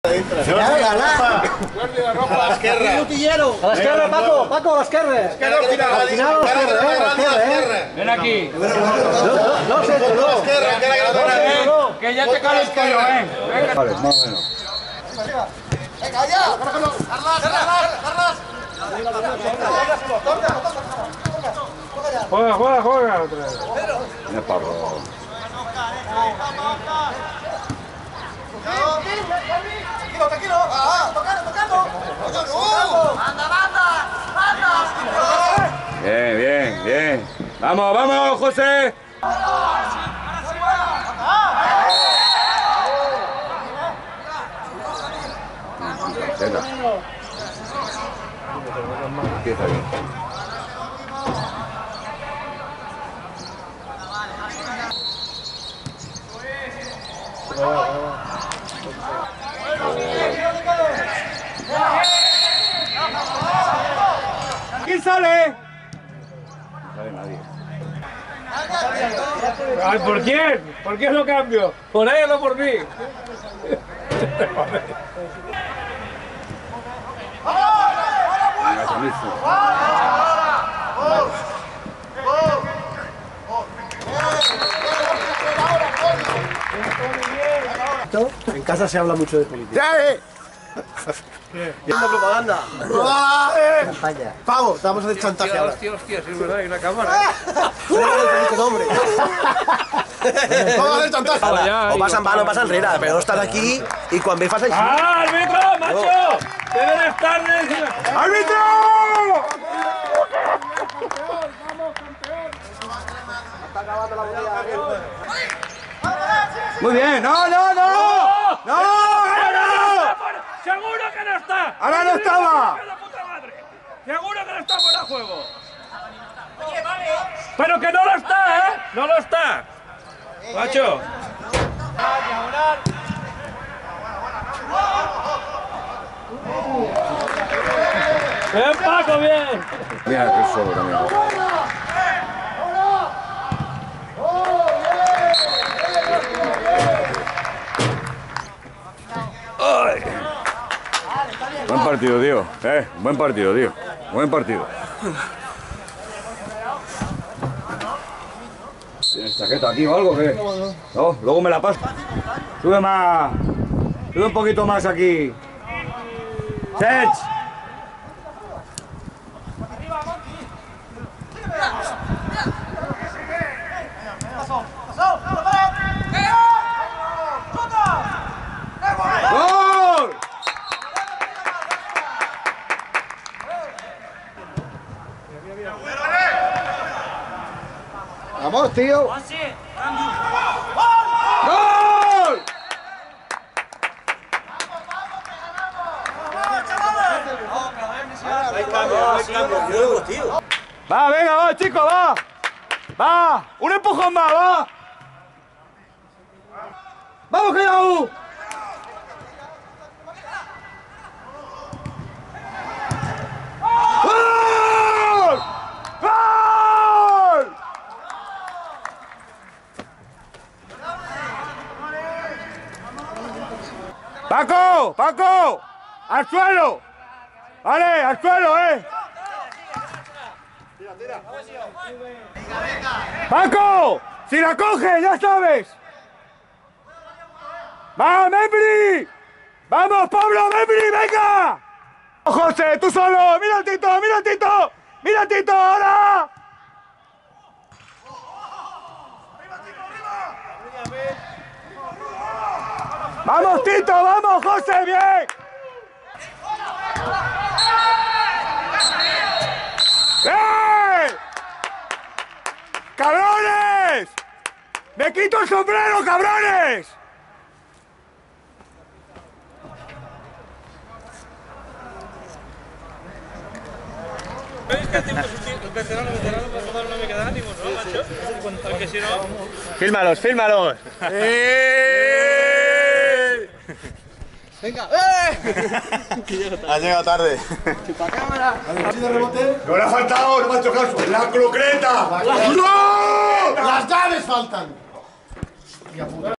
Guardia la ropa. A l'esquerra. A l'esquerra, Paco, a l'esquerra. Al final. Ven aquí. No, Que ya te calezco yo, Venga. Vale, más o menos. Venga, allá. Carlas. Juega otra vez. Mira, Pablo. Tranquilo. Tocando. Anda. Bien. Vamos, José. Empieza bien. ¿Quién sale? No sale nadie. Ay, ¿por quién? ¿Por qué lo cambio? ¿Por él o por mí? En casa se habla mucho de política. Viendo propaganda. Campaña. Pavo, te vamos a hacer chantaje ahora. Hostia, sí es verdad, hay una cámara. Nombre. Vamos a hacer chantaje. O pasan van o pasan enrere, però no estan aquí i quan ve fas així. ¡Ah, árbitro, macho! ¡Qué buenas tardes! ¡Árbitro! Muy bien, no. ¡Seguro que no está! Ahora no estaba. ¡La puta madre! ¡Seguro que no está fuera de juego! ¡Pero que no lo está, ¡No lo está! ¡Macho! ¡Bien, Paco, bien! Mira, que solo también. Buen partido, tío. Buen partido, tío. Buen partido. ¿Tienes chaqueta aquí o algo o qué? No, luego me la paso. Sube más. Sube un poquito más aquí. ¡Sech! ¡Gol! Vamos, tío. ¡Gol! Va, venga, va, chicos, va. Va, un empujón más, va. Vamos, Gallego. ¡Gol! ¡Gol! Paco, al suelo. Vale, al suelo, Paco, si la coge, ya sabes. ¡Va, Membri! ¡Vamos, Pablo, Membri, venga! José, tú solo, mira Tito, ahora. ¡Vamos, Tito! ¡Vamos, José! ¡Bien! ¡Bien! ¡Cabrones! ¡Me quito el sombrero, cabrones! ¿Veis que el veterano para tomar una mica de ánimo, no, macho? Porque si no... Fílmalos. Venga. Has llegado tarde. Chupacámara. ¡No le ha faltado, no me ha hecho caso! ¡La croqueta! ¡No! Las llaves faltan.